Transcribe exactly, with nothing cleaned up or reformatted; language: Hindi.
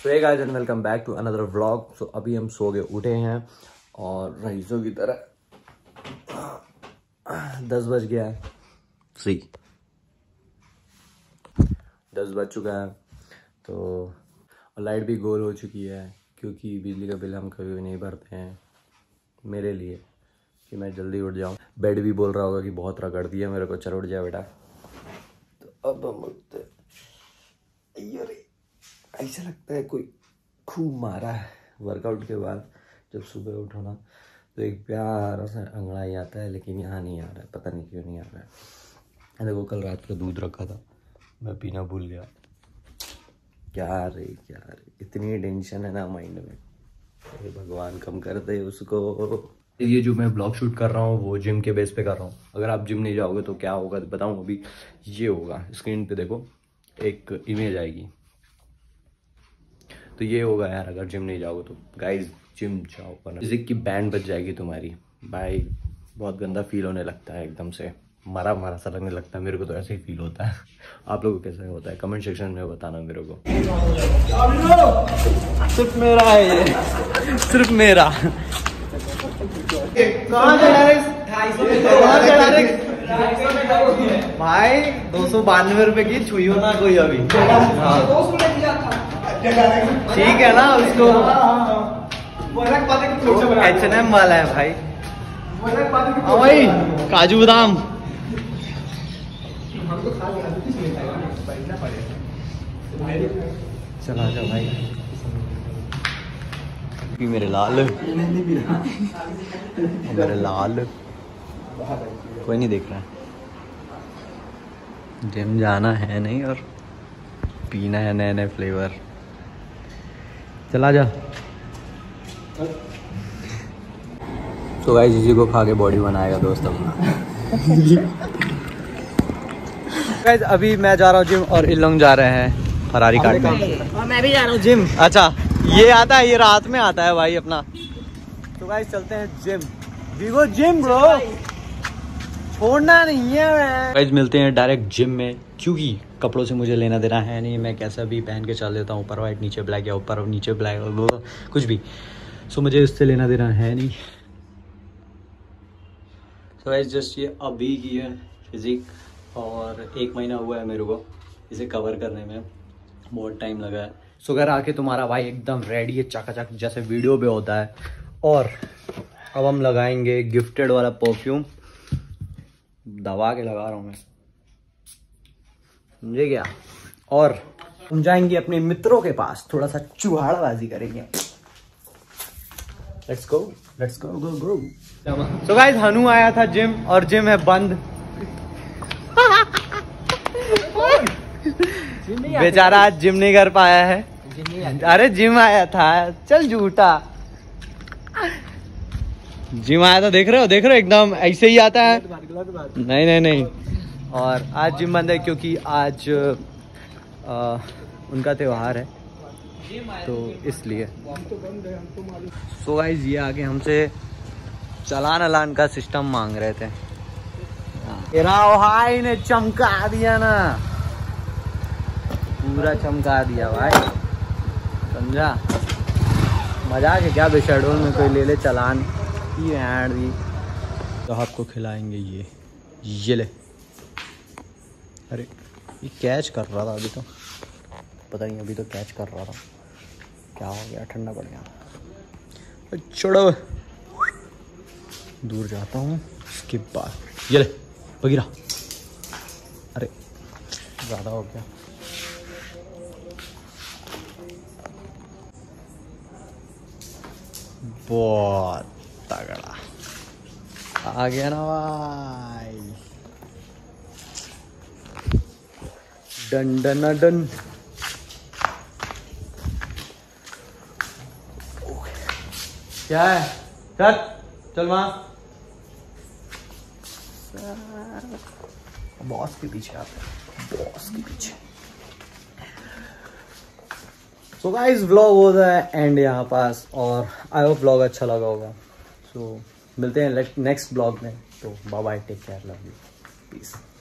So hey guys and welcome back to another vlog. So अभी हम सो के उठे हैं और रईसों की तरह दस बज गया है। सी दस बज चुका है तो लाइट भी गोल हो चुकी है क्योंकि बिजली का बिल हम कभी भी नहीं भरते हैं। मेरे लिए कि मैं जल्दी उठ जाऊं। बेड भी बोल रहा होगा कि बहुत रगड़ दिया मेरे को, चल उठ जा बेटा। तो अब हम उठते, ऐसा लगता है कोई खूब मारा है वर्कआउट के बाद। जब सुबह उठो ना तो एक प्यारा सा अंगड़ाई आता है, लेकिन यहाँ नहीं आ रहा है, पता नहीं क्यों नहीं आ रहा है। देखो कल रात का दूध रखा था, मैं पीना भूल गया। क्या रे क्या रे, इतनी टेंशन है ना माइंड में। अरे भगवान कम कर दे उसको। ये जो मैं ब्लॉग शूट कर रहा हूँ वो जिम के बेस पे कर रहा हूँ। अगर आप जिम नहीं जाओगे तो क्या होगा बताऊँ। अभी ये होगा, स्क्रीन पे देखो एक इमेज आएगी, तो ये होगा यार। अगर जिम नहीं जाओगे तो गाइस जिम जाओ, वरना म्यूजिक की बैंड बज जाएगी तुम्हारी। भाई बहुत गंदा फील होने लगता है, एकदम से मरा मरा सा लगने लगता है। मेरे को तो ऐसे ही फील होता है। आप लोगों को कैसा होता है कमेंट सेक्शन में बताना मेरे को। सिर्फ मेरा है ये, सिर्फ मेरा। कहाँ भाई दो सौ बानवे रुपए की छुई हो ना कोई अभी। ठीक है ना, उसको एच एन एम वाला है भाई। हाँ भाई काजू बादाम। चला जा भाई, मेरे लाल मेरे लाल कोई नहीं देख रहा है। जिम जाना है नहीं और पीना है नए नए फ्लेवर। चला जा। तो गाइस इसी को खा के बॉडी बनाएगा दोस्त अपना। गाइस अभी मैं जा रहा हूँ जिम और इन लोग जा रहे हैं फरारी काटने। और मैं भी जा रहा हूँ जिम। अच्छा ये आता है, ये रात में आता है भाई अपना। तो गाइस चलते हैं gym. We go gym bro, छोड़ना नहीं है। गाइस मिलते हैं डायरेक्ट जिम में, क्योंकि कपड़ों से मुझे लेना देना है नहीं। मैं कैसा भी पहन के चल देता हूँ, ऊपर वाइट नीचे ब्लैक या ऊपर नीचे ब्लैक कुछ भी। सो so, मुझे इससे लेना देना है नहीं। सो गाइस जस्ट ये अभी की है फिजिक, और एक महीना हुआ है मेरे को इसे कवर करने में, बहुत टाइम लगा है। सो घर आके तुम्हारा भाई एकदम रेडी है चकाचक, जैसे वीडियो पे होता है। और अब हम लगाएंगे गिफ्टेड वाला परफ्यूम, दबा के लगा रहा हूँ मैं, समझे क्या। और हम जाएंगे अपने मित्रों के पास, थोड़ा सा चुहाड़बाजी करेंगे। Let's go let's go go go. So guys Hanu आया था जिम और जिम है बंद। बेचारा आज जिम नहीं कर पाया है। अरे जिम आया था, चल झूठा। जिम आया था, देख रहे हो देख रहे हो एकदम ऐसे ही आता है। नहीं नहीं नहीं। और आज जिम बंद है क्योंकि आज आ, उनका त्योहार है तो इसलिए। सो गाइस ये आके हमसे चलान अलान का सिस्टम मांग रहे थे। तेरा भाई ने चमका दिया ना, पूरा चमका दिया भाई, समझा। मजाक है क्या, बेशेड्यूल में कोई ले ले चलान की एंड दी। तो आपको खिलाएंगे ये ये ले। अरे ये कैच कर रहा था अभी, तो पता नहीं अभी तो कैच कर रहा था, क्या हो गया, ठंडा पड़ गया। छोड़ो दूर जाता हूँ इसके बाद। ये ले बगीरा। अरे ज़्यादा हो गया। बहुत तगड़ा आ गया ना भाई। Done done done. क्या है, चल चल वहां। बॉस के पीछे आप, बॉस के पीछे। सो गाइस व्लॉग हो रहा है एंड यहाँ पास, और आई होप व्लॉग अच्छा लगा होगा। सो so, मिलते हैं नेक्स्ट ब्लॉग में। तो bye bye, take care, love you, piece.